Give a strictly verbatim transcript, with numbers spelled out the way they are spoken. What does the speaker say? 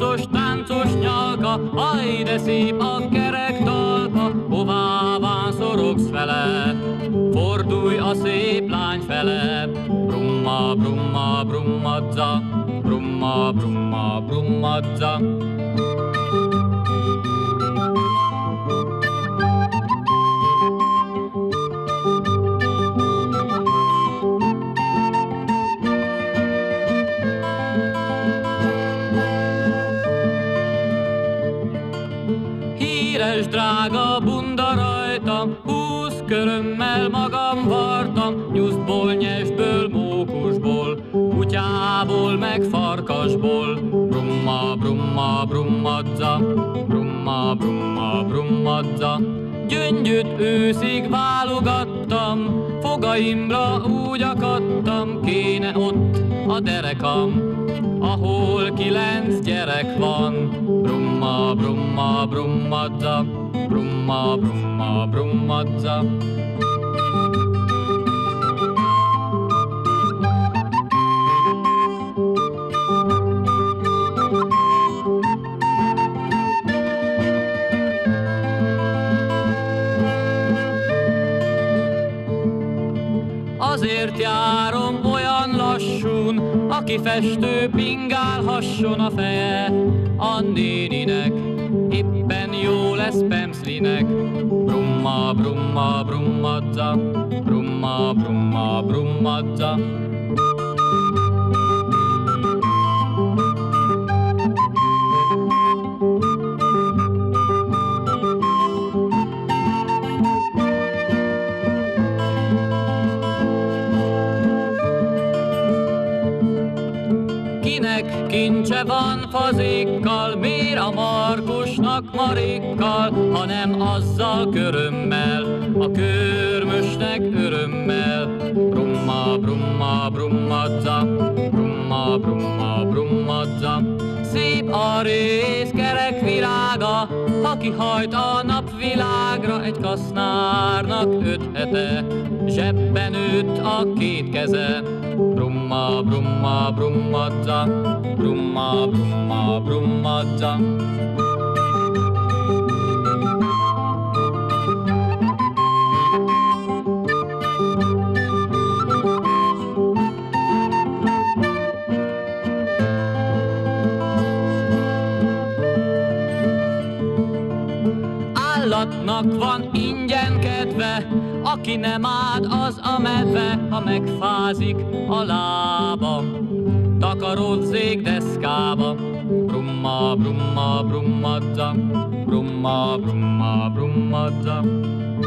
táncos, táncos nyalka, aj de szép a kerek talpa, hová vánszorogsz vele, fordulj a szép lány fele. Brumma, brumma, brummadza, brumma, brumma, brummadza. Híres drága bunda rajtam, húsz körömmel magam vartam, nyusztból, nyesből, mókusból, kutyából, meg farkasból. Brumma, brumma, brummadza, brumma, brumma, brummadza. Gyöngyöt őszig válogattam, fogaimra úgy akadtam, kéne ott a derekam, ahol kilenc gyerek van. Brumma, brumma, brummadza, brumma, brumma, brummadza. Azért járom olyan lassun, aki festő pingálhasson a feje. A néninek éppen jó lesz pemszlinek. Brumma, brumma, brummadza, brumma, brumma, brummadza. Kinek kincse van fazékkal, miért a Markusnak marékkal, hanem azzal körömmel, a körmösnek örömmel. Brumma, brumma, brummadza, brumma, brumma, brummadza. Szép a rész kerek virága, ha kihajt a napvilágra, egy kasznárnak öt hete, zsebben őt a két keze. Brumma, brumma, brummadza, brumma, brumma, brummadza. Állatnak van ingyen kedve, aki nem áld, az a medve, ha megfázik a lába, takarózzék deszkába. Brumma, brumma, brummadza, brumma, brumma, brummadza.